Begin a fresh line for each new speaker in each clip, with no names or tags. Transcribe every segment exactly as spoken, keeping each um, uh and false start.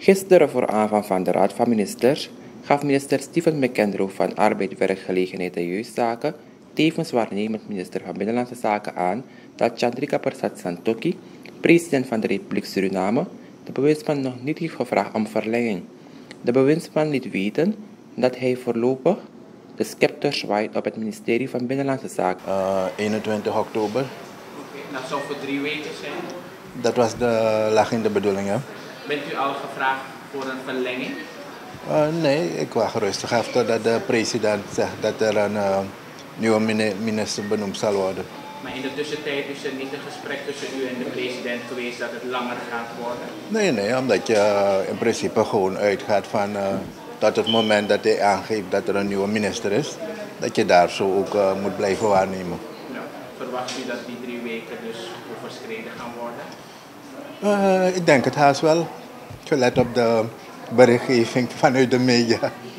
Gisteren voor aanvang van de Raad van Ministers gaf minister Steven McKendrow van Arbeid, Werkgelegenheid en Jeugdzaken, tevens waarnemend minister van Binnenlandse Zaken aan dat Chandrika Persat Santokhi, president van de Republiek Suriname, de bewindsman nog niet heeft gevraagd om verlenging. De bewindsman liet weten dat hij voorlopig de scepter zwaait op het ministerie van Binnenlandse Zaken.
Uh, eenentwintig oktober.
Dat zou voor drie weken zijn.
Dat was de, lag in de bedoeling, ja.
Bent u al gevraagd voor een verlenging?
Uh, nee, ik wacht rustig af totdat de president zegt dat er een uh, nieuwe minister benoemd zal worden.
Maar in de tussentijd is er niet een gesprek tussen u en de president geweest dat het langer gaat worden?
Nee, nee, omdat je uh, in principe gewoon uitgaat van uh, tot het moment dat hij aangeeft dat er een nieuwe minister is, dat je daar zo ook uh, moet blijven waarnemen.
Ja. Verwacht u dat die drie weken dus overschreden gaan worden?
Uh, ik denk het haast wel, gelet op de berichtgeving vanuit de media.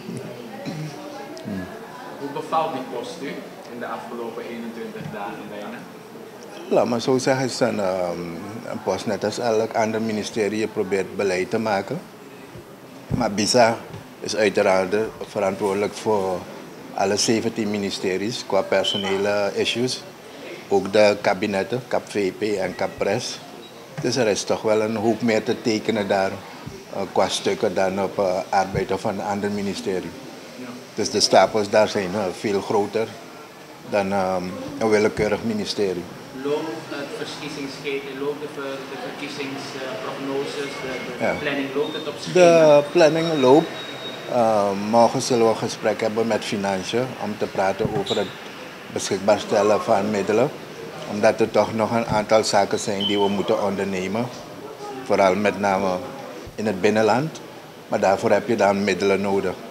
hmm. Hoe bevalt die post u in de afgelopen eenentwintig dagen bijna?
Laat maar zo zeggen, het is een, um, een post net als elk ander ministerie. Je probeert beleid te maken. Maar BISA is uiteraard verantwoordelijk voor alle zeventien ministeries qua personele issues. Ook de kabinetten, K A P V P en K A P Pres. Dus er is toch wel een hoop meer te tekenen daar uh, qua stukken dan op uh, arbeid of een ander ministerie. Ja. Dus de stapels daar zijn uh, veel groter dan um, een willekeurig ministerie.
Loopt het verkiezingsschema, loopt de, ver, de verkiezingsprognoses, de, de ja. planning, loopt het op schema?
De planning loopt. Uh, morgen zullen we een gesprek hebben met Financiën om te praten over het beschikbaar stellen van middelen. Omdat er toch nog een aantal zaken zijn die we moeten ondernemen. Vooral met name in het binnenland. Maar daarvoor heb je dan middelen nodig.